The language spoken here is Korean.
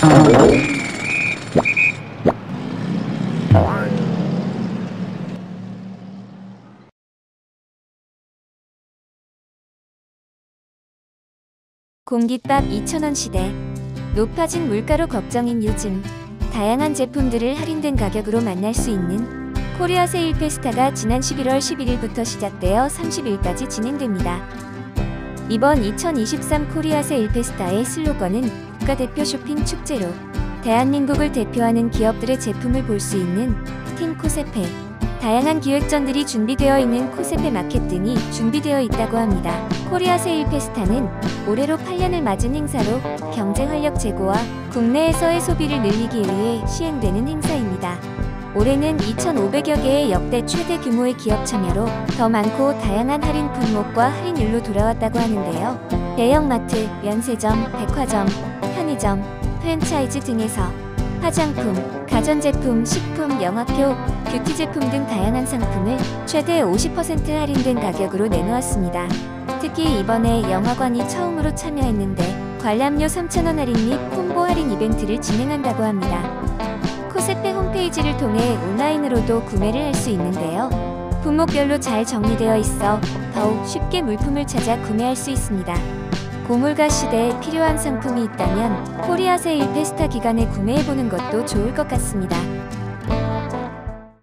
공깃밥 2,000원 시대. 높아진 물가로 걱정인 요즘, 다양한 제품들을 할인된 가격으로 만날 수 있는 코리아 세일 페스타가 지난 11월 11일부터 시작되어 30일까지 진행됩니다. 이번 2023 코리아 세일 페스타의 슬로건은 국가대표 쇼핑 축제로 대한민국을 대표하는 기업들의 제품을 볼 수 있는 팀 코세페, 다양한 기획전들이 준비되어 있는 코세페 마켓 등이 준비되어 있다고 합니다. 코리아 세일 페스타는 올해로 8년을 맞은 행사로 경쟁 활력 제고와 국내에서의 소비를 늘리기 위해 시행되는 행사입니다. 올해는 2,500여 개의 역대 최대 규모의 기업 참여로 더 많고 다양한 할인 품목과 할인율로 돌아왔다고 하는데요. 대형마트, 면세점, 백화점, 편의점, 프랜차이즈 등에서 화장품, 가전제품, 식품, 영화표, 뷰티 제품 등 다양한 상품을 최대 50% 할인된 가격으로 내놓았습니다. 특히 이번에 영화관이 처음으로 참여했는데 관람료 3,000원 할인 및 콤보 할인 이벤트를 진행한다고 합니다. 코세페 홈페이지를 통해 온라인으로도 구매를 할 수 있는데요. 품목별로 잘 정리되어 있어 더욱 쉽게 물품을 찾아 구매할 수 있습니다. 고물가 시대에 필요한 상품이 있다면 코리아 세일 페스타 기간에 구매해보는 것도 좋을 것 같습니다.